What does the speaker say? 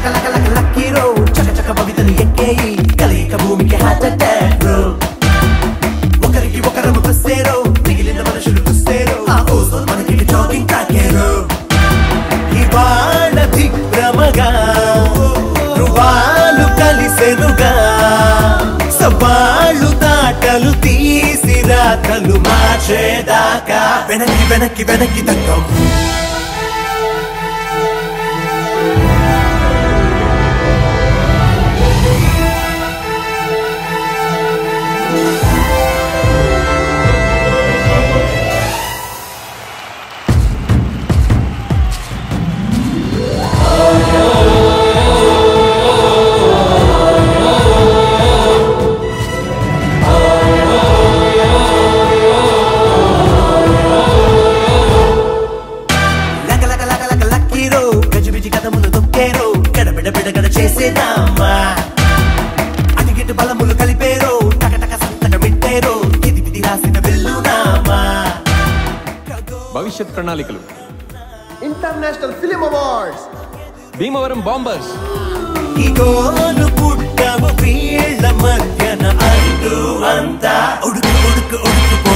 laka laka laka lucky ro chaka chaka bavitalu ekkeyi kalika bhumiki heart attack bro okariki okaram passero migilina manashulu kussero aa ozone manaki jogging takero ivala dhikramaga ruvalu kalisenuga sabalu daatalu teesi raatalu marchedaka venaki venaki venaki takkam భవిష్యత్ ప్రణాళికలు international film awards Bhimavaram bombers ఇగోను పుట్టము వీళ్ళ మధ్యన అంటూ అంతా ఉడుకు ఉడుకు ఉడుకు